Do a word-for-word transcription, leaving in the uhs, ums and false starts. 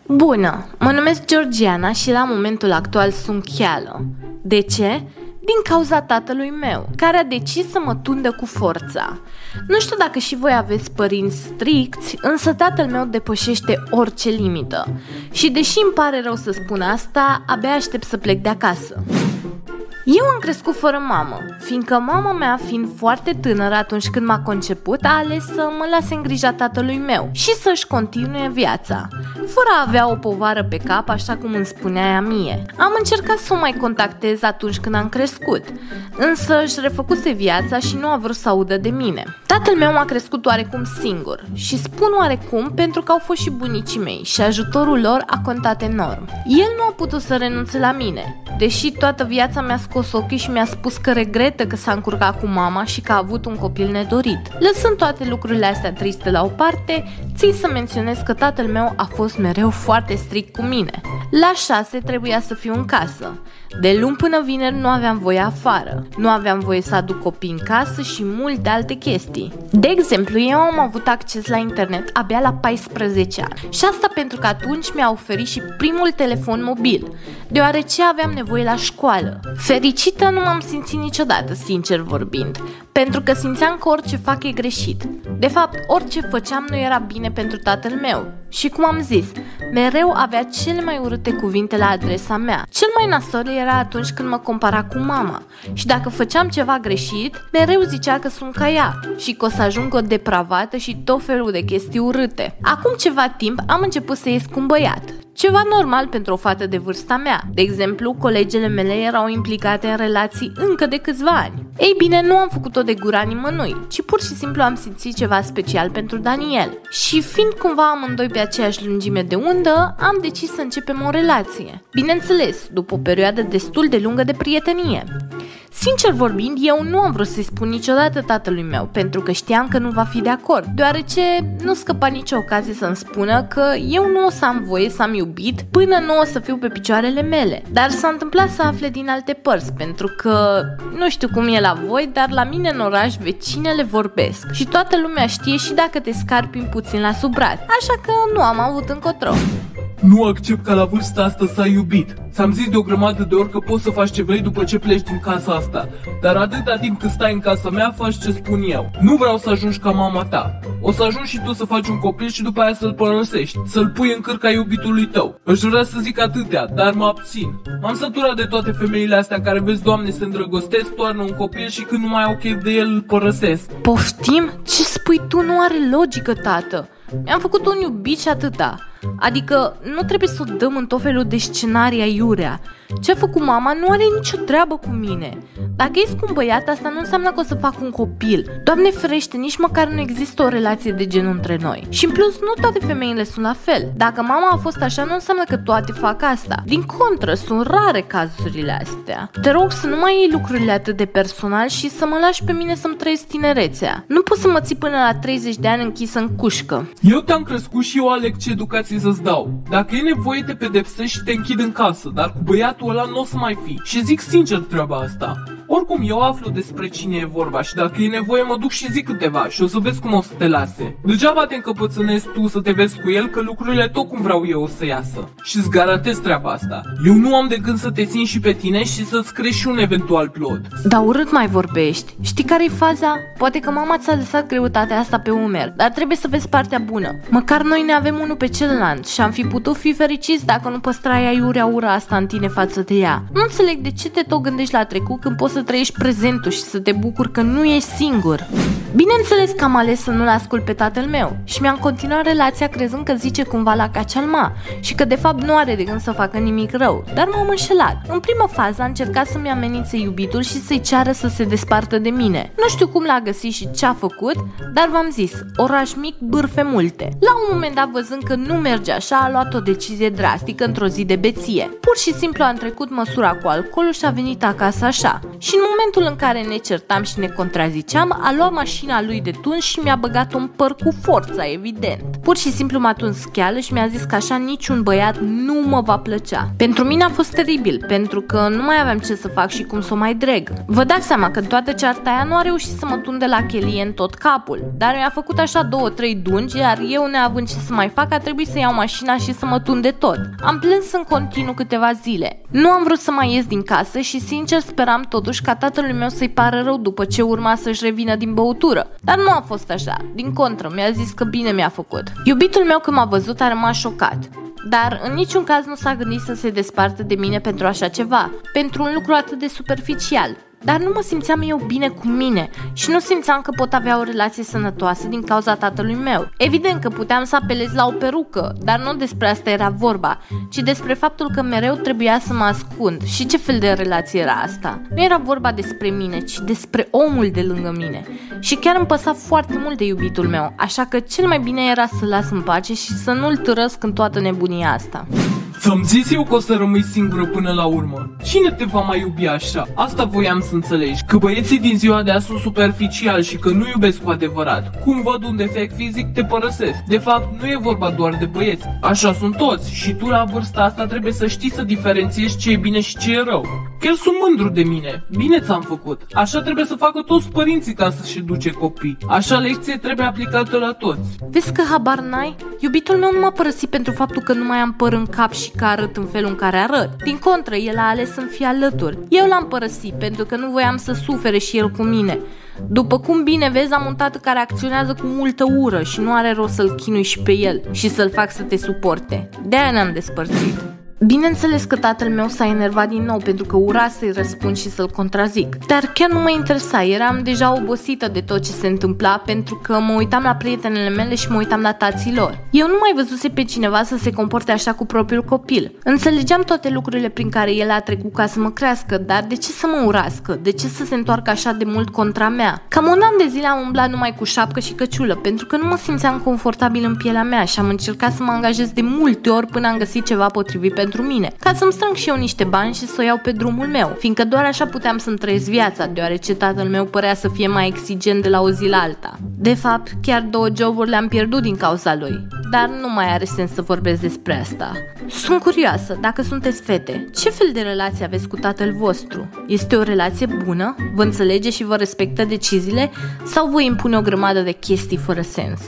Bună, mă numesc Georgiana și la momentul actual sunt cheală. De ce? Din cauza tatălui meu, care a decis să mă tundă cu forța. Nu știu dacă și voi aveți părinți stricți, însă tatăl meu depășește orice limită. Și deși îmi pare rău să spun asta, abia aștept să plec de acasă. Eu am crescut fără mamă, fiindcă mama mea, fiind foarte tânără atunci când m-a conceput, a ales să mă lase în grija tatălui meu și să-și continue viața, fără a avea o povară pe cap, așa cum îmi spunea ea mie. Am încercat să o mai contactez atunci când am crescut, însă își refăcuse viața și nu a vrut să audă de mine. Tatăl meu m-a crescut oarecum singur și spun oarecum pentru că au fost și bunicii mei și ajutorul lor a contat enorm. El nu a putut să renunțe la mine, deși toată viața mi-a scos ochii și mi-a spus că regretă că s-a încurcat cu mama și că a avut un copil nedorit. Lăsând toate lucrurile astea triste la o parte, țin să menționez că tatăl meu a fost mereu foarte strict cu mine. La șase trebuia să fiu în casă. De luni până vineri nu aveam voie afară, nu aveam voie să aduc copii în casă și multe alte chestii. De exemplu, eu am avut acces la internet abia la paisprezece ani și asta pentru că atunci mi-a oferit și primul telefon mobil, deoarece aveam nevoie la școală. Fericită nu m-am simțit niciodată, sincer vorbind, pentru că simțeam că orice fac e greșit. De fapt, orice făceam nu era bine pentru tatăl meu. Și cum am zis, mereu avea cele mai urâte cuvinte la adresa mea. Cel mai nasol era atunci când mă compara cu mama și dacă făceam ceva greșit, mereu zicea că sunt ca ea și că o să ajung o depravată și tot felul de chestii urâte. Acum ceva timp am început să ies cu un băiat. Ceva normal pentru o fată de vârsta mea. De exemplu, colegele mele erau implicate în relații încă de câțiva ani. Ei bine, nu am făcut-o de gura nimănui, ci pur și simplu am simțit ceva special pentru Daniel. Și fiind cumva amândoi pe aceeași lungime de undă, am decis să începem o relație. Bineînțeles, după o perioadă destul de lungă de prietenie. Sincer vorbind, eu nu am vrut să-i spun niciodată tatălui meu, pentru că știam că nu va fi de acord, deoarece nu scăpa nicio ocazie să-mi spună că eu nu o să am voie să am iubit până nu o să fiu pe picioarele mele. Dar s-a întâmplat să afle din alte părți, pentru că nu știu cum e la voi, dar la mine în oraș vecinele vorbesc și toată lumea știe și dacă te scarpini puțin la sub braț, așa că nu am avut încotro. Nu accept ca la vârsta asta să ai iubit. Ți-am zis de o grămadă de ori că poți să faci ce vrei după ce pleci din casa asta, dar atâta timp cât stai în casa mea, faci ce spun eu. Nu vreau să ajungi ca mama ta. O să ajungi și tu să faci un copil și după aia să-l părăsești, să-l pui în cârca iubitului tău. Aș vrea să zic atâtea, dar mă abțin. M-am săturat de toate femeile astea care, vezi, Doamne, se îndrăgostesc, toarnă un copil și când nu mai au chef de el, îl părăsesc. Poftim? Ce spui tu nu are logică, tată. Mi-am făcut un iubit și atâta. Adică nu trebuie să o dăm în tot felul de scenarii aiurea. Ce a făcut mama nu are nicio treabă cu mine. Dacă ești cu un băiat, asta nu înseamnă că o să fac un copil. Doamne ferește, nici măcar nu există o relație de genul între noi. Și în plus, nu toate femeile sunt la fel. Dacă mama a fost așa, nu înseamnă că toate fac asta. Din contră, sunt rare cazurile astea. Te rog să nu mai iei lucrurile atât de personal și să mă lași pe mine să-mi trăiesc tinerețea. Nu poți să mă ții până la treizeci de ani închisă în cușcă. Eu te-am crescut și eu aleg ce educație să-ți dau. Dacă e nevoie, te pedepsești și te închid în casă, dar cu băiatul ăla nu o să mai fi. Și zic sincer treaba asta. Oricum, eu aflu despre cine e vorba și dacă e nevoie mă duc și zic câteva și o să vezi cum o să te lase. Degeaba te încăpățânezi tu să te vezi cu el, că lucrurile tot cum vreau eu o să iasă. Și îți garantez treaba asta. Eu nu am de gând să te țin și pe tine și să-ți crești și un eventual plod. Dar urât mai vorbești. Știi care-i faza? Poate că mama ți-a lăsat greutatea asta pe umeri, dar trebuie să vezi partea bună. Măcar noi ne avem unul pe celălalt și am fi putut fi fericiți dacă nu păstrai aiurea ura asta în tine față de ea. Nu înțeleg de ce te tot gândești la trecut când poți să trăiești prezentul și să te bucuri că nu ești singur. Bineînțeles că am ales să nu-l ascult pe tatăl meu și mi-am continuat relația crezând că zice cumva la cacealma și că de fapt nu are de gând să facă nimic rău, dar m-am înșelat. În prima fază a încercat să-mi amenințe iubitul și să-i ceară să se despartă de mine. Nu știu cum l-a găsit și ce a făcut, dar v-am zis, oraș mic, bârfe multe. La un moment dat, văzând că nu merge așa, a luat o decizie drastică într-o zi de beție. Pur și simplu a trecut măsura cu alcoolul și a venit acasă așa. Și în momentul în care ne certam și ne contraziceam, a luat mașina mașina lui de tuns și mi-a băgat-o în păr cu forța, evident. Pur și simplu m-a tuns scheală și mi-a zis că așa niciun băiat nu mă va plăcea. Pentru mine a fost teribil, pentru că nu mai aveam ce să fac și cum să o mai dreg. Vă dați seama că în toată cearta aia nu a reușit să mă tunde la chelie în tot capul, dar mi-a făcut așa două, trei dungi, iar eu, neavând ce să mai fac, a trebuit să iau mașina și să mă tunde tot. Am plâns în continuu câteva zile. Nu am vrut să mai ies din casă și sincer speram totuși ca tatălui meu să-i pară rău după ce urma să-și revină din băutură. Dar nu a fost așa. Din contră, mi-a zis că bine mi-a făcut. Iubitul meu când m-a văzut a rămas șocat. Dar în niciun caz nu s-a gândit să se despartă de mine pentru așa ceva, pentru un lucru atât de superficial. Dar nu mă simțeam eu bine cu mine și nu simțeam că pot avea o relație sănătoasă din cauza tatălui meu. Evident că puteam să apelez la o perucă, dar nu despre asta era vorba, ci despre faptul că mereu trebuia să mă ascund. Și ce fel de relație era asta? Nu era vorba despre mine, ci despre omul de lângă mine. Și chiar îmi păsa foarte mult de iubitul meu, așa că cel mai bine era să-l las în pace și să nu-l târăsc în toată nebunia asta. Ți-am zis eu că o să rămâi singură până la urmă. Cine te va mai iubi așa? Asta voiam să înțelegi. Că băieții din ziua de azi sunt superficiali și că nu iubesc cu adevărat. Cum văd un defect fizic, te părăsesc. De fapt, nu e vorba doar de băieți. Așa sunt toți și tu la vârsta asta trebuie să știi să diferențiezi ce e bine și ce e rău. Chiar sunt mândru de mine. Bine ți-am făcut. Așa trebuie să facă toți părinții ca să-și educe copii. Așa lecție trebuie aplicată la toți. Vezi că habar n-ai? Iubitul meu nu m-a părăsit pentru faptul că nu mai am păr în cap și că arăt în felul în care arăt. Din contră, el a ales să-mi fie alături. Eu l-am părăsit pentru că nu voiam să sufere și el cu mine. După cum bine vezi, am un tată care acționează cu multă ură și nu are rost să-l chinui și pe el și să-l fac să te suporte. De-aia ne-am despărțit. Bineînțeles că tatăl meu s-a enervat din nou pentru că ura să-i răspund și să-l contrazic. Dar chiar nu mă interesa, eram deja obosită de tot ce se întâmpla pentru că mă uitam la prietenele mele și mă uitam la tații lor. Eu nu mai văzuse pe cineva să se comporte așa cu propriul copil. Înțelegeam toate lucrurile prin care el a trecut ca să mă crească, dar de ce să mă urască? De ce să se întoarcă așa de mult contra mea? Cam un an de zile am umblat numai cu șapcă și căciulă pentru că nu mă simțeam confortabil în pielea mea și am încercat să mă angajez de multe ori până am găsit ceva potrivit pentru pentru mine, ca să-mi strâng și eu niște bani și să o iau pe drumul meu, fiindcă doar așa puteam să-mi trăiesc viața, deoarece tatăl meu părea să fie mai exigent de la o zi la alta. De fapt, chiar două joburi le-am pierdut din cauza lui, dar nu mai are sens să vorbesc despre asta. Sunt curioasă, dacă sunteți fete, ce fel de relație aveți cu tatăl vostru? Este o relație bună? Vă înțelege și vă respectă deciziile? Sau vă impune o grămadă de chestii fără sens?